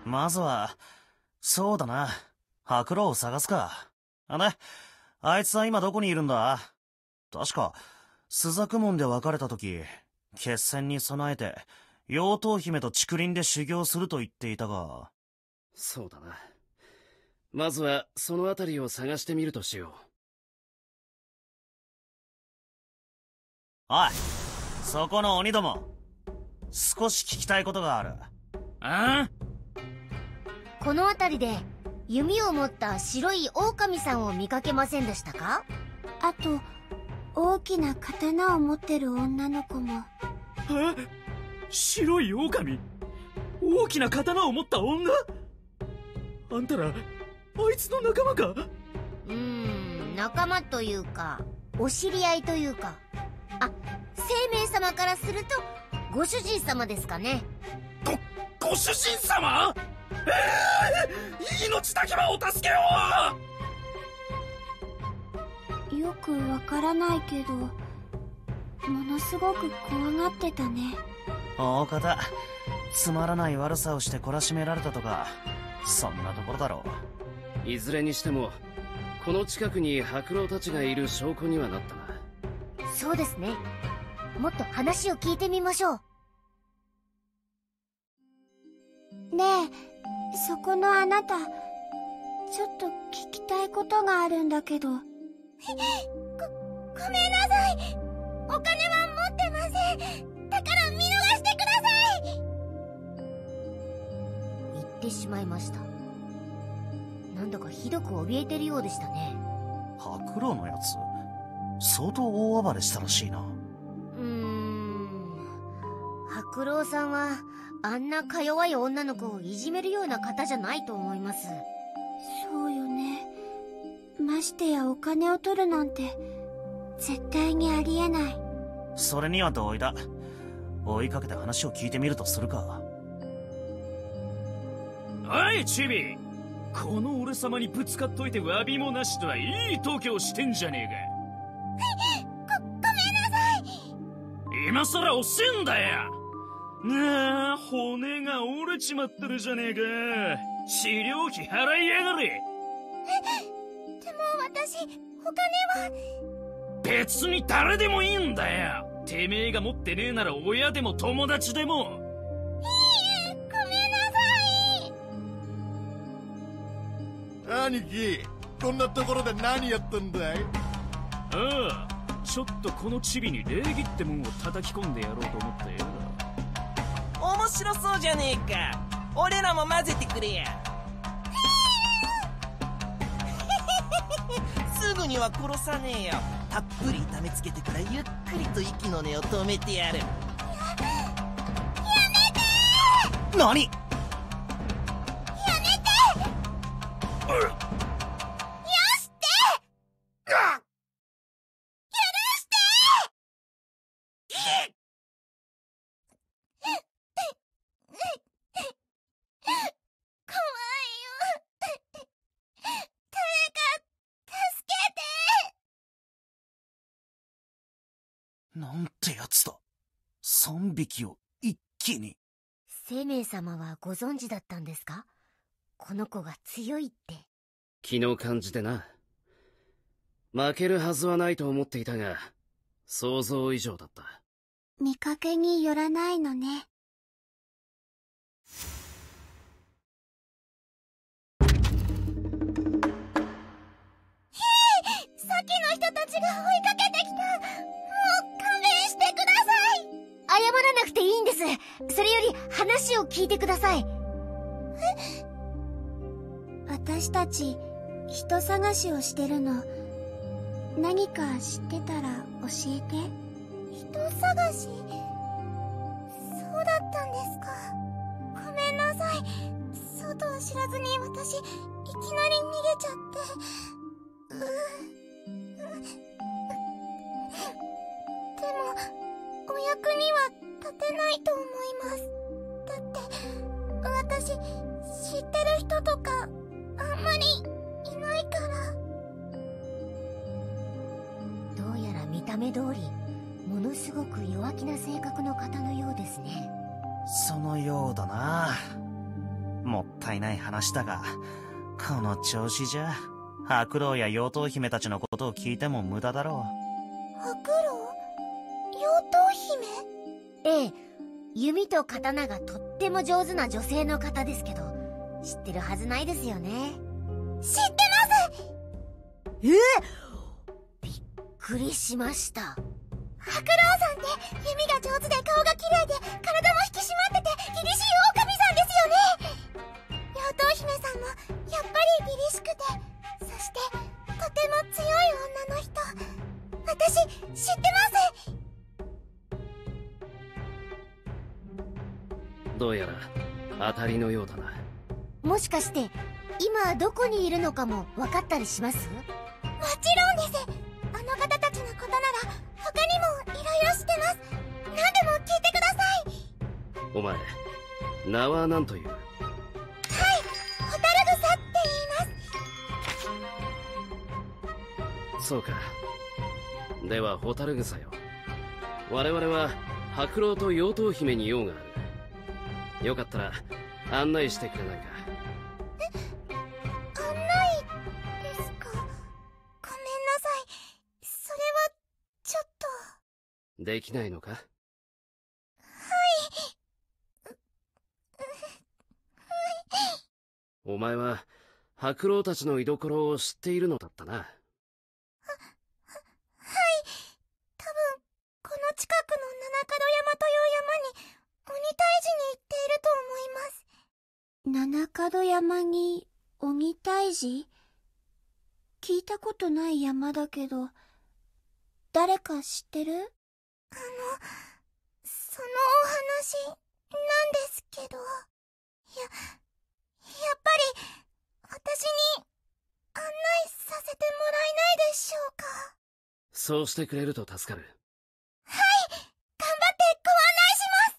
まずは、そうだな。白狼を探すか。あいつは今どこにいるんだ？確か、朱雀門で別れた時、決戦に備えて、妖刀姫と竹林で修行すると言っていたが。 そうだな。まずは、そのあたりを探してみるとしよう。おい、そこの鬼ども。少し聞きたいことがある。 この辺りで弓を持った白い狼さんを見かけませんでしたか？ あと大きな刀を持ってる女の子も。 白い狼？大きな刀を持った女？あんたらあいつの仲間か？ 仲間というかお知り合いというか、生命様からするとご主人様ですかね。 ご主人様？命だけはお助けを！ よくわからないけど、ものすごく怖がってたね。 大方、つまらない悪さをして懲らしめられたとか、そんなところだろう。いずれにしても、この近くに白狼たちがいる証拠にはなったな。 そうですね。もっと話を聞いてみましょう。 ねえ、そこのあなた、ちょっと聞きたいことがあるんだけど。ごめんなさい。お金は持ってません。だから見逃してください。 言ってしまいました。なんだかひどく怯えてるようでしたね。 白狼のやつ、相当大暴れしたらしいな。 白狼さんはあんなか弱い女の子をいじめるような方じゃないと思います。 そうよね。ましてやお金を取るなんて絶対にありえない。 それには同意だ。追いかけて話を聞いてみるとするか。 おいチビ、この俺様にぶつかっといて詫びもなしとはいい度胸してんじゃねえか。ごめんなさい。今さら遅えんだよ。骨が折れちまってるじゃねえか。治療費払いやがれ。 でも私、お金は。 別に誰でもいいんだよ。てめえが持ってねえなら親でも友達でも。 ごめんなさい。 兄貴、こんなところで何やったんだい？ ちょっとこのチビに礼儀ってもんを叩き込んでやろうと思ってよ。 面白そうじゃねえか。俺らも混ぜてくれや。すぐには殺さねえよ。たっぷり痛めつけてからゆっくりと息の根を止めてやる。やめてー！何？ やめて！ なんてやつだ。3匹を一気に。 生命様はご存知だったんですか？この子が強いって。 気の感じでな。負けるはずはないと思っていたが、想像以上だった。 見かけによらないのね。さっきの人たちが追いかけてきた。もう勘弁してください。 謝らなくていいんです。それより話を聞いてください。 私たち人探しをしてるの。何か知ってたら教えて。人探し？そうだったんですか。ごめんなさい。そうとは知らずに私いきなり逃げちゃって。でもお役には立てないと思います。だって私知ってる人とかあんまりいないから。 どうやら見た目通りものすごく弱気な性格の方のようですね。 そのようだな。 もったいない話だが、この調子じゃ、白老や妖刀姫たちのことを聞いても無駄だろう。 白老？妖刀姫？ ええ、弓と刀がとっても上手な女性の方ですけど、知ってるはずないですよね。 知ってます！ びっくりしました。 白老さんって弓が上手で顔が綺麗で体も引き締まってて凛々しい狼さんですよね。妖刀姫さんもやっぱり凛々しくて、そしてとても強い女の人、私知ってます。 どうやら当たりのようだな。 もしかして今どこにいるのかも分かったりします？ もちろんです。あの方たちのことなら他にもいろいろ知ってます。何でも聞いてください。 お前、名は何という？ はい、ホタルグサって言います。 そうか。ではホタルグサよ。我々は白老と妖刀姫に用がある。よかったら案内してくれないか？ 案内ですか？ごめんなさい。それはちょっと。 できないのか？お前は白老たちの居所を知っているのだったな。 はい。多分この近くの七角山という山に鬼退治に行っていると思います。七角山に鬼退治？聞いたことない山だけど、誰か知ってる？そのお話なんですけど、やっぱり私に案内させてもらえないでしょうか？ そうしてくれると助かる。 はい、頑張ってご案内します。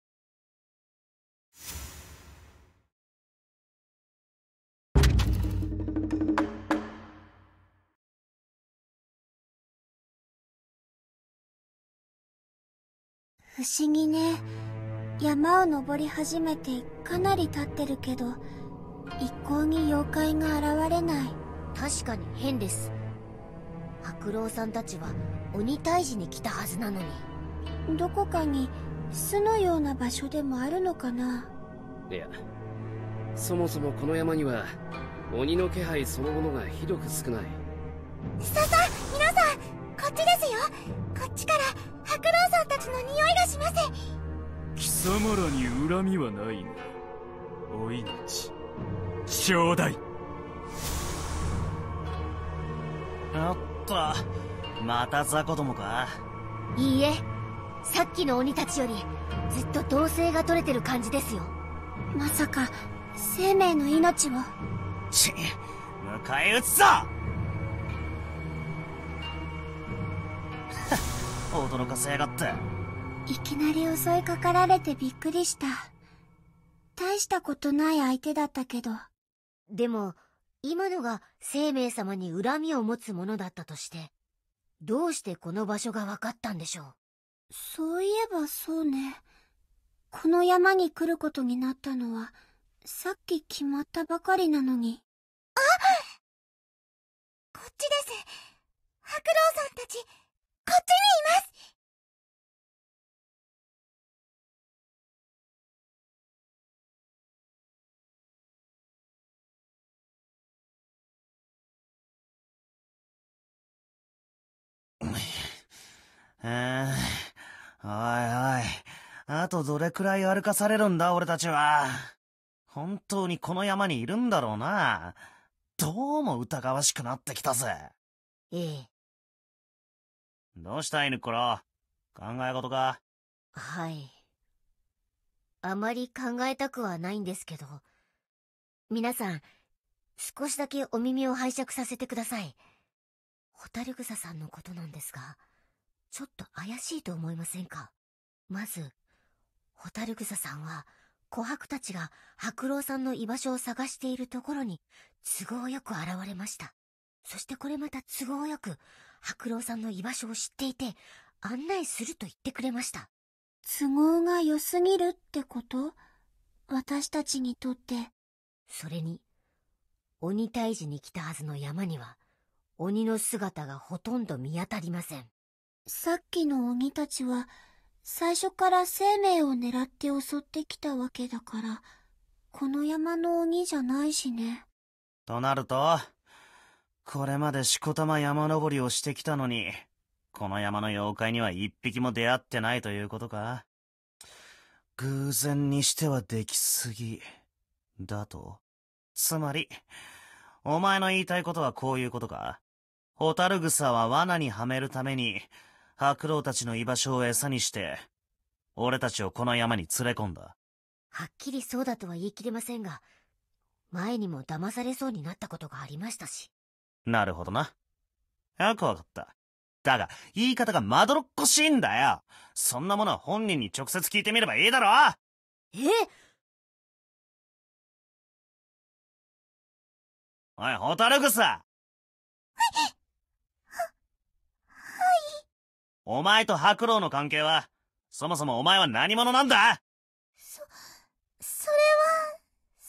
不思議ね。山を登り始めてかなり経ってるけど、一向に妖怪が現れない。 確かに変です。白老さんたちは鬼退治に来たはずなのに。 どこかに巣のような場所でもあるのかな？ いや、そもそもこの山には鬼の気配そのものがひどく少ない。 皆さん、こっちですよ。こっちから白老さんたちの匂いがします。 貴様らに恨みはないが、お命ちょうだい。 おっと、また雑魚どもか？ いいえ、さっきの鬼たちよりずっと統制が取れてる感じですよ。 まさか生命の命を。 迎え撃つぞ！驚かせやがって。 いきなり襲いかかられてびっくりした。大したことない相手だったけど。 でも今のが生命様に恨みを持つものだったとして、どうしてこの場所が分かったんでしょう？ そういえばそうね。この山に来ることになったのはさっき決まったばかりなのに。あ！こっちです。白老さんたち、こっちにいます。 おいおい、あとどれくらい歩かされるんだ俺たちは。本当にこの山にいるんだろうな。どうも疑わしくなってきたぜ。 ええ。 どうしたいぬっころ、考え事か？ はい。あまり考えたくはないんですけど、皆さん少しだけお耳を拝借させてください。ホタルグサさんのことなんですが、ちょっと怪しいと思いませんか？まずホタルグサさんは琥珀たちが白老さんの居場所を探しているところに都合よく現れました。そしてこれまた都合よく白老さんの居場所を知っていて案内すると言ってくれました。 都合が良すぎるってこと？ 私たちにとって。 それに、鬼退治に来たはずの山には、鬼の姿がほとんど見当たりません。 さっきの鬼たちは、最初から生命を狙って襲ってきたわけだから、この山の鬼じゃないしね。 となると、これまでしこたま山登りをしてきたのに、この山の妖怪には一匹も出会ってないということか。偶然にしてはできすぎ。だと？つまり、お前の言いたいことはこういうことか。ホタルグサは罠にはめるために、白老たちの居場所を餌にして、俺たちをこの山に連れ込んだ。 はっきりそうだとは言い切れませんが、前にも騙されそうになったことがありましたし。 なるほどな。よくわかった。だが、言い方がまどろっこしいんだよ。そんなものは本人に直接聞いてみればいいだろ。おい、ホタルグサ。お前と白老の関係は、そもそもお前は何者なんだ？ それは、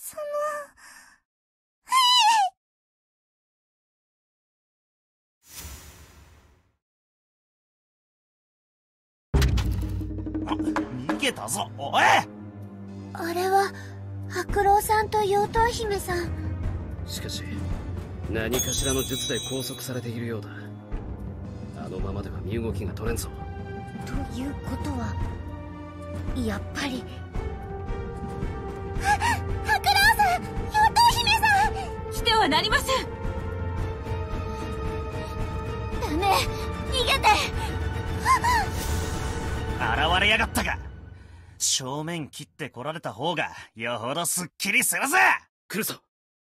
逃げたぞ、おい！ あれは、白老さんと妖刀姫さん。 しかし、何かしらの術で拘束されているようだ。あのままでは身動きが取れんぞ。 ということは、やっぱり。 白老さん、妖刀姫さん！ 来てはなりません。 ダメ、逃げて！ 現れやがったか。正面切って来られた方がよほどすっきりするぜ。 来るぞ。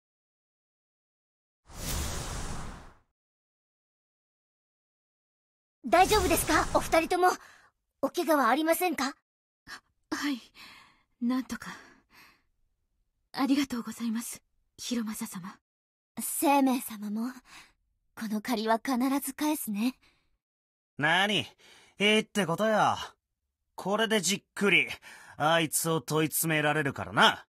大丈夫ですか、お二人とも。お怪我はありませんか？ はい、なんとか。ありがとうございます、広政様。 生命様も、この借りは必ず返すね。 何？いいってことよ。これでじっくり、あいつを問い詰められるからな。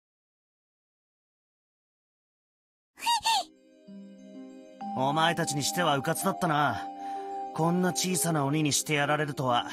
お前たちにしては迂闊だったな。こんな小さな鬼にしてやられるとは。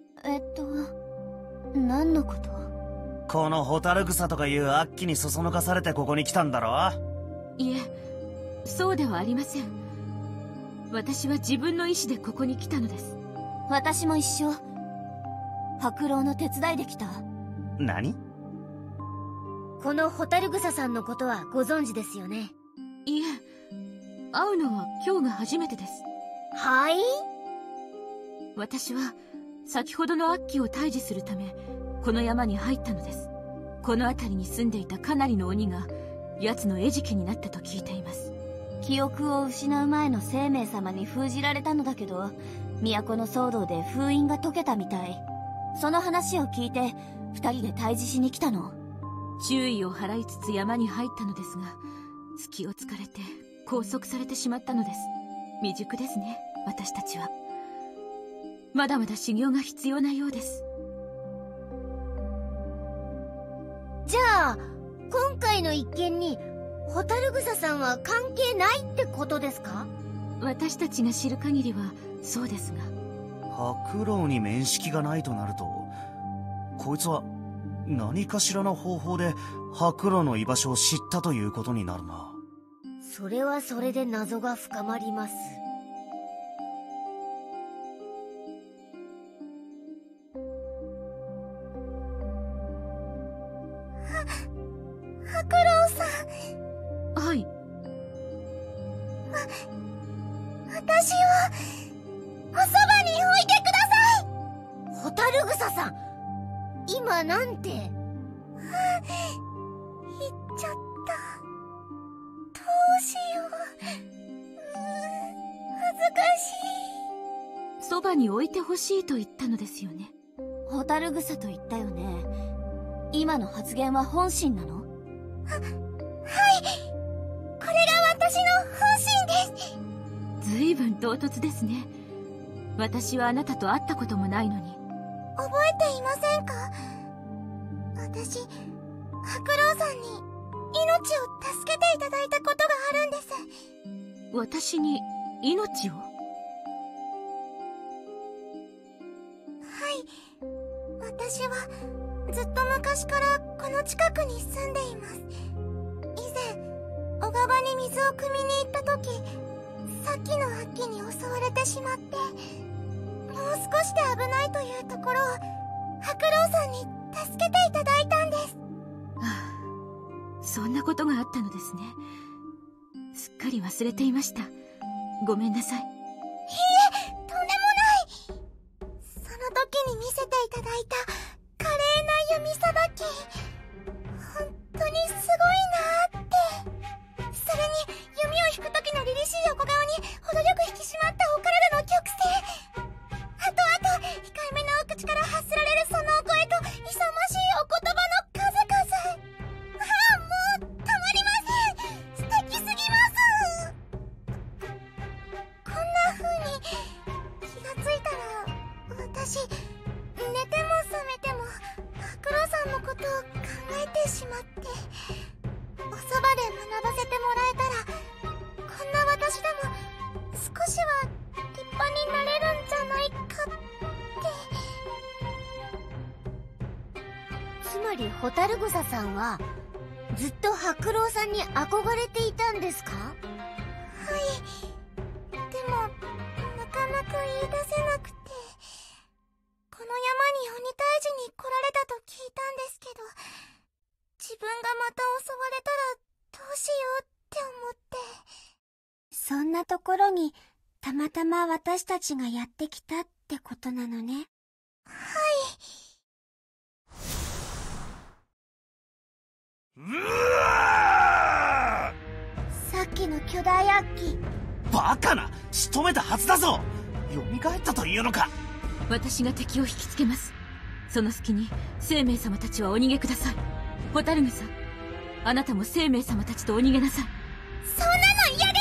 何のこと？ このホタルグサとかいう悪鬼にそそのかされてここに来たんだろ？ いえ、そうではありません。私は自分の意志でここに来たのです。 私も一緒。白老の手伝いで来た。 何？ このホタルグサさんのことはご存知ですよね？ いえ、会うのは今日が初めてです。 はい？ 私は先ほどの悪鬼を退治するためこの山に入ったのです。この辺りに住んでいたかなりの鬼が奴の餌食になったと聞いています。 記憶を失う前の生命様に封じられたのだけど、都の騒動で封印が解けたみたい。その話を聞いて二人で退治しに来たの。 注意を払いつつ山に入ったのですが、隙を突かれて拘束されてしまったのです。未熟ですね、私たちは。まだまだ修行が必要なようです。 じゃあ今回の一件にホタルグサさんは関係ないってことですか？ 私たちが知る限りはそうですが。 白老に面識がないとなると、こいつは何かしらの方法で白老の居場所を知ったということになるな。 それはそれで謎が深まります。 白老さん。 はい。 私をおそばに置いてください。 ホタルグサさん、今なんて。 言っちゃった。どうしよう。恥ずかしい。 そばに置いてほしいと言ったのですよね。 ホタルグサと言ったよね。今の発言は本心なの？はい。これが私の本心です。 ずいぶん唐突ですね。私はあなたと会ったこともないのに。 覚えていませんか？私、白白老さんに命を助けていただいたことがあるんです。 私に命を？ はい。私はずっと昔からこの近くに住んでいます。以前小川に水を汲みに行った時、さっきの秋に襲われてしまって、もう少しで危ないというところを白老さんに助けていただいたんです。 ああ、そんなことがあったのですね。すっかり忘れていました。ごめんなさい。 いいえ、とんでもない。その時に見せていただいた華麗な弓さばき、本当にすごいなーって。それに弓を引く時の凛々しい横顔に程よく引き締まったお体の曲線、あと控えめなお口から発せられるそのお声と勇ましいお言葉の数々。ああ、もうたまりません。素敵すぎます。こんな風に気がついたら、私寝ても覚めても白老さんのことを考えてしまって、おそばで学ばせてもらえたら、こんな私でも少しは立派になれるんじゃないかって。 つまりホタルグサさんはずっと白老さんに憧れていたんですか？ はい。でもなかなか言い出せなくて、この山に鬼退治に来られたと聞いたんですけど、自分がまた襲われたらどうしようって思って。そんなところにたまたま私たちがやってきたってことなのね。はい。さっきの巨大悪鬼。 バカな、仕留めたはずだぞ。蘇ったというのか。 私が敵を引きつけます。その隙に生命様たちはお逃げください。ホタルグサ、あなたも生命様たちとお逃げなさい。 そんなの嫌です。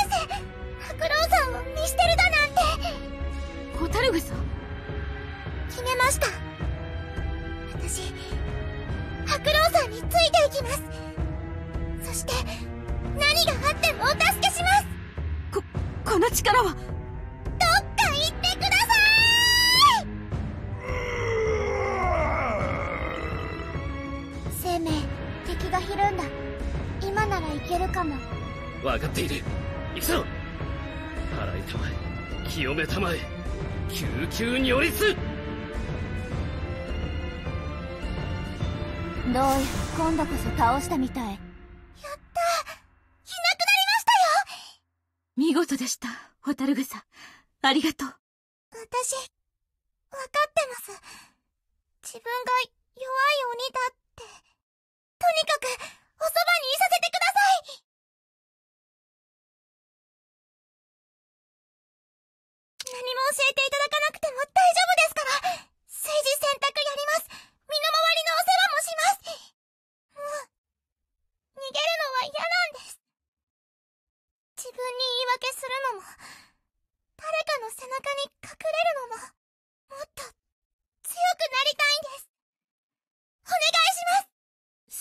白老さんを見捨てるだなんて。 ホタルグサ、 決めました。私白老さんについていきます。そして何があってもお助けします。 この力は。 どっか行ってください。生命、敵がひるんだ。今ならいけるかも。 分かっている。行くぞ。払いたまえ、清めたまえ、救急に寄りつ。 どうや、今度こそ倒したみたい。 やったー、いなくなりましたよ。 見事でした、ホタルグサ。ありがとう。 私、わかってます。自分が弱い鬼だって。とにかく、おそばにいさせてください。何も教えていただかなくても大丈夫ですから。政治選択やります。身の回りのお世話もします。もう、逃げるのは嫌なんです。自分に言い訳するのも、誰かの背中に隠れるのも、もっと強くなりたいんです。お願いします。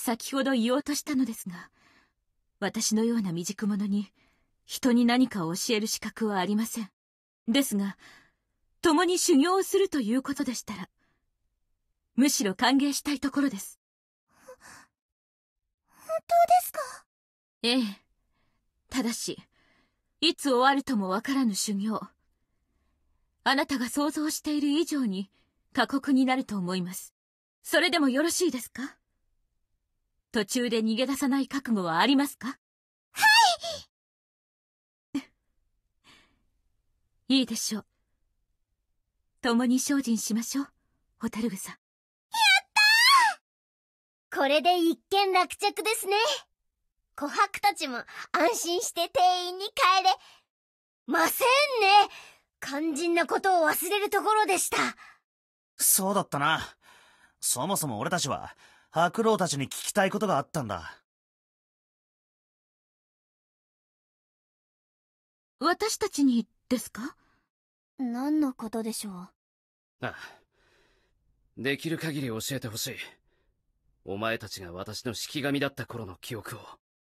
先ほど言おうとしたのですが、私のような未熟者に人に何かを教える資格はありません。ですが、共に修行をするということでしたら、むしろ歓迎したいところです。 本当ですか？ ええ。ただし、いつ終わるともわからぬ修行。あなたが想像している以上に過酷になると思います。それでもよろしいですか？途中で逃げ出さない覚悟はありますか？ はい。 いいでしょう。共に精進しましょう、ホタルグサ。 やったー！これで一件落着ですね。琥珀たちも安心して店員に帰れませんね。肝心なことを忘れるところでした。 そうだったな。そもそも俺たちは白老たちに聞きたいことがあったんだ。 私たちにですか？ 何のことでしょう？ ああ、できる限り教えてほしい。 お前たちが私の式神だった頃の記憶を。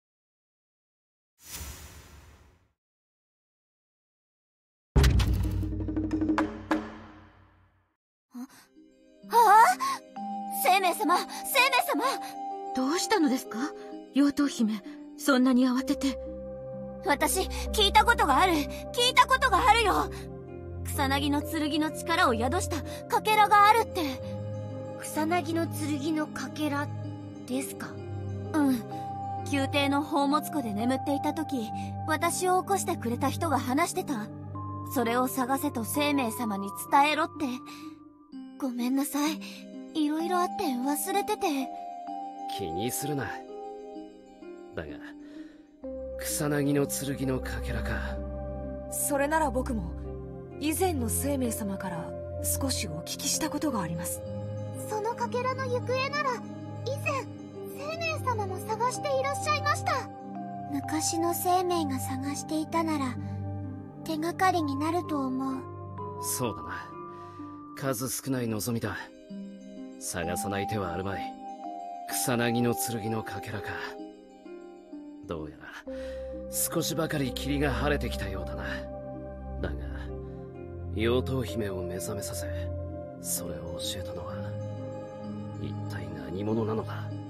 生命様、生命様。どうしたのですか、妖刀姫。そんなに慌てて。私、聞いたことがあるよ。草薙の剣の力を宿したかけらがあるって。 草薙の剣のかけらですか？ うん。宮廷の宝物庫で眠っていた時、私を起こしてくれた人が話してた。それを探せと生命様に伝えろって。ごめんなさい。いろいろあって忘れてて。 気にするな。だが、草薙の剣のかけらか。 それなら僕も以前の生命様から少しお聞きしたことがあります。 そのかけらの行方なら以前生命様も探していらっしゃいました。昔の生命が探していたなら手がかりになると思う。 そうだな。数少ない望みだ。探さない手はあるまい。草薙の剣のかけらか。どうやら少しばかり霧が晴れてきたようだな。だが妖刀姫を目覚めさせ、それを教えたのは一体何者なのだ。